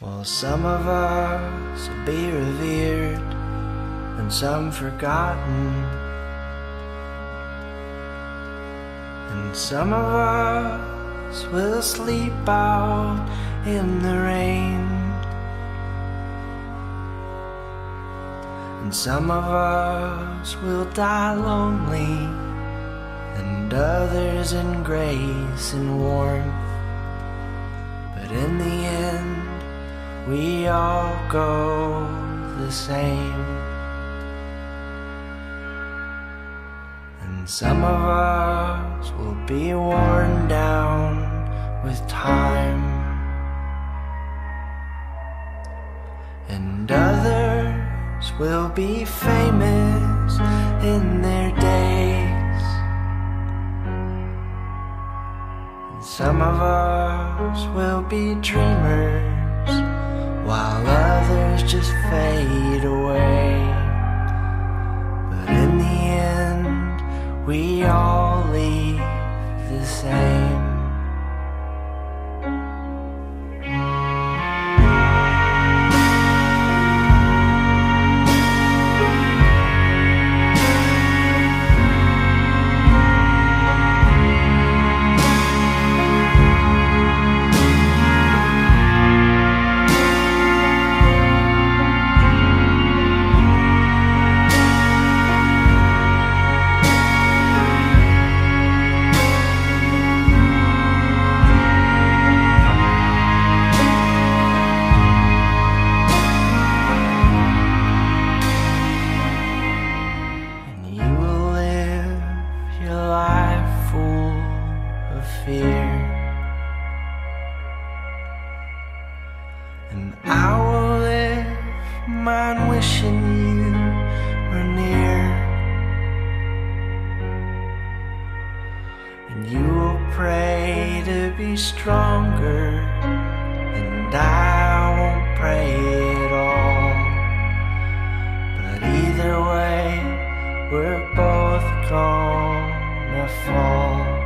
Well, some of us will be revered and some forgotten, and some of us will sleep out in the rain, and some of us will die lonely, and others in grace and warmth. But in the end, we all go the same. And some of us will be worn down with time, and others will be famous in their days. And some of us will be dreamers, while others just fade away. But in the end, we all leave the same. Fear, and I will live mine wishing you were near, and you will pray to be stronger, and I won't pray at all. But either way, we're both gonna fall.